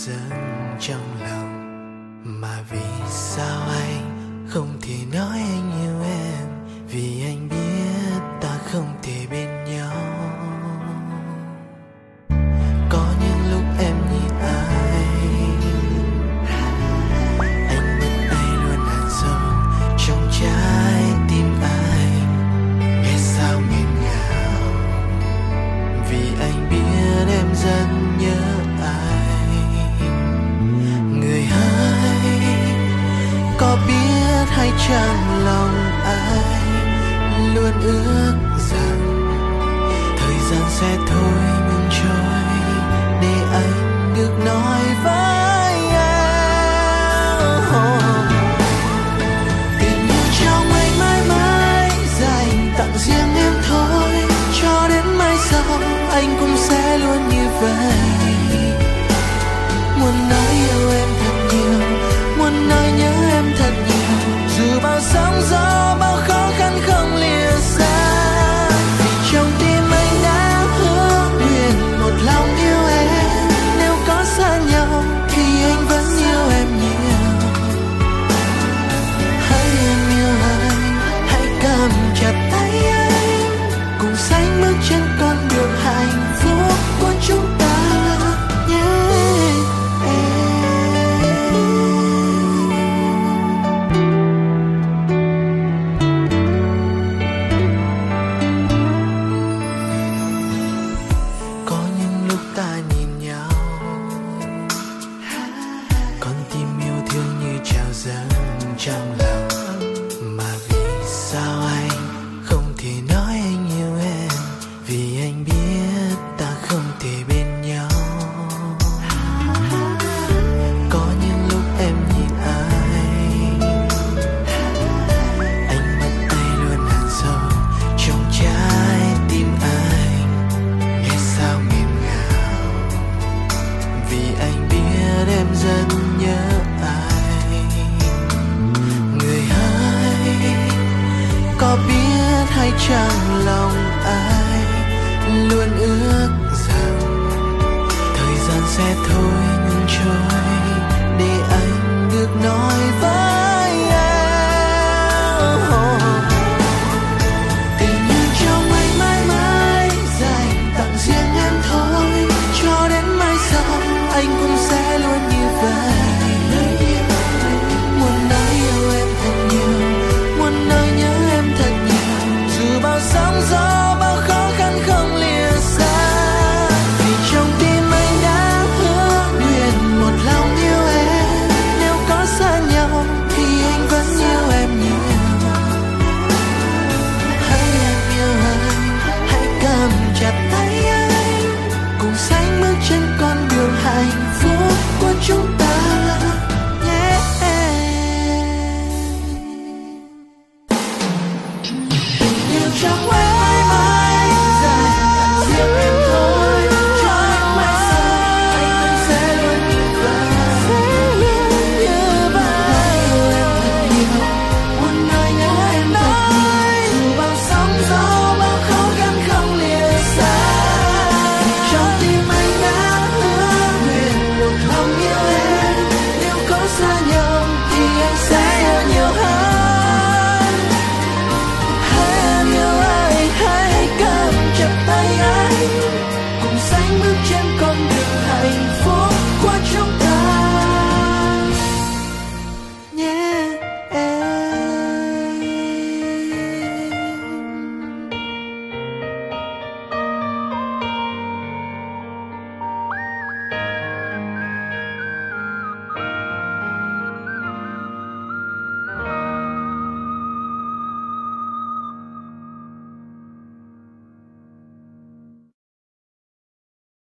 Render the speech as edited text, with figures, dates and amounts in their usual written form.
dâng trong lòng. Mà vì sao anh không thể nói anh yêu em, vì anh biết ta không thể bên nhau. Có những lúc em nhìn anh biết ai luôn hằn sâu trong trái tim anh. Nghe sao nghẹn ngào, vì anh biết em rất nhớ anh. Người ơi, có biết hay chăng lòng anh luôn ước rằng thời gian sẽ thôi ngừng trôi, để anh được nói với em. Tình yêu trong anh mãi mãi dành tặng riêng em thôi, cho đến mai sau anh cũng sẽ luôn như vậy. Muốn nói yêu em thật nhiều, muốn nói nhớ em thật nhiều, dù bao sóng gió bao khó khăn không lìa xa. Vì trong tim anh đã hứa nguyện một lòng yêu em, nếu có xa nhau thì anh vẫn yêu em nhiều. Hãy em yêu anh, hãy cầm chặt tay anh, cùng sánh bước trên con đường hạnh phúc của chúng ta. Trong lòng mà vì sao anh không thể nói anh yêu em, vì anh biết ta không thể bên nhau. Có những lúc em nhìn anh bắt tay luôn hằn sâu trong trái tim anh. Nghe sao nghẹn ngào, vì anh biết em rất nhớ anh. Có biết hay chăng lòng anh luôn ước rằng thời gian sẽ thôi